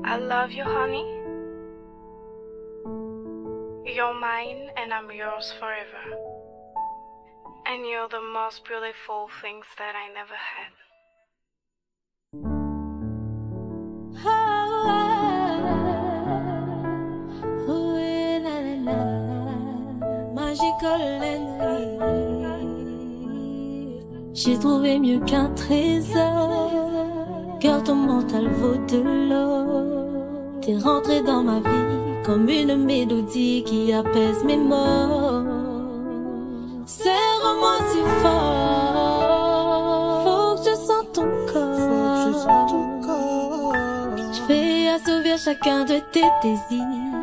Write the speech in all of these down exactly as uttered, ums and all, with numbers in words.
I love you, honey. You're mine and I'm yours forever. And you're the most beautiful things that I never had. J'ai trouvé mieux qu'un trésor. Cœur, ton mental vaut de l'or. T'es rentré dans ma vie comme une mélodie qui apaise mes maux. Serre-moi si fort, faut que je sente ton corps. Je vais assouvir chacun de tes désirs.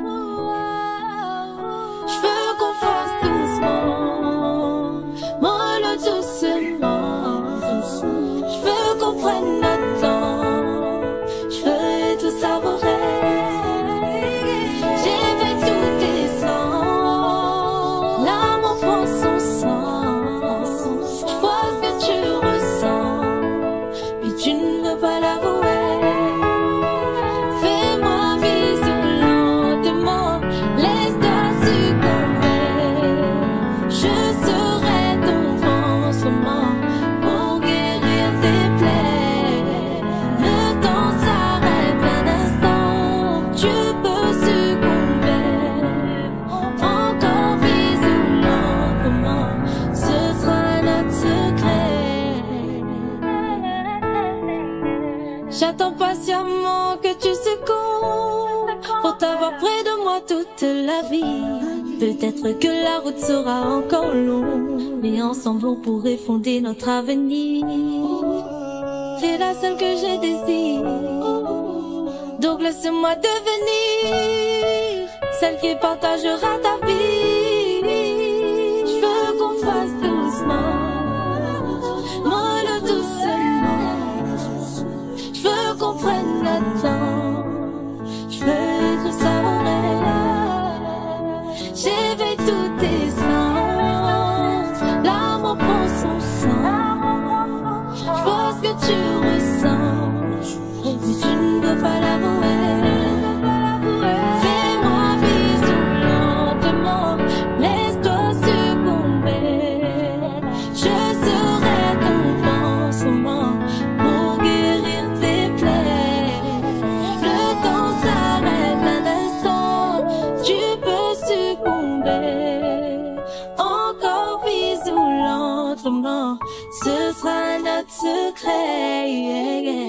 Je veux qu'on fasse doucement, mollo doucement. Je veux qu'on prenne notre temps, je veux tout savourer. J'ai fait tout descendre, l'amour prend son sens. Je vois ce que tu ressens, mais tu ne veux pas l'avouer. Fais-moi vivre lentement, laisse-toi succomber. Je serai ton pansement pour guérir tes plaies. Le temps s'arrête un instant, tu peux succomber. Encore vise lentement, ce sera notre secret. J'attends patiemment que tu succombes pour t'avoir près de moi toute la vie. Peut-être que la route sera encore longue, mais ensemble on pourrait fonder notre avenir. T'es la seule que je désire, donc laisse-moi devenir celle qui partagera ta vie. Je veux qu'on fasse doucement, mollo doucement. Je veux qu'on prenne notre temps, je veux tout savourer. J'éveille tous tes sens, l'amour prend son sens. Je vois ce que tu ressens, mais tu ne peux pas l'avouer. Fais-moi vivre lentement, laisse-toi succomber. Je serai ton pansement pour guérir tes plaies. Le temps s'arrête un instant, tu peux succomber. Encore bisous lentement, ce sera notre secret.